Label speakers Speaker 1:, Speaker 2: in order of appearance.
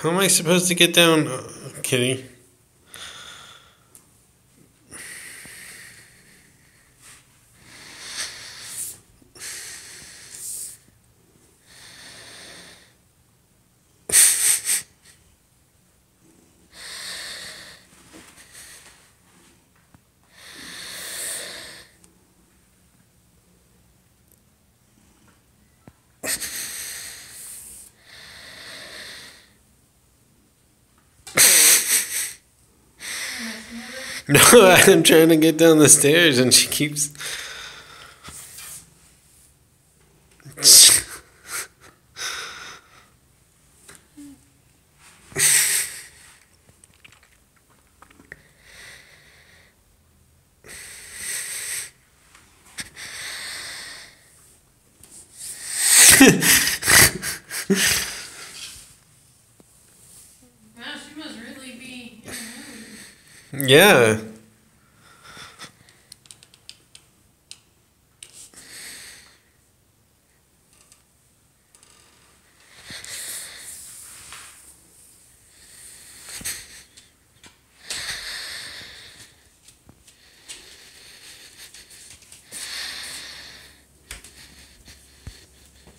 Speaker 1: How am I supposed to get down, Kitty? No, I'm trying to get down the stairs and she keeps...
Speaker 2: Wow, she must really be...
Speaker 1: Yeah.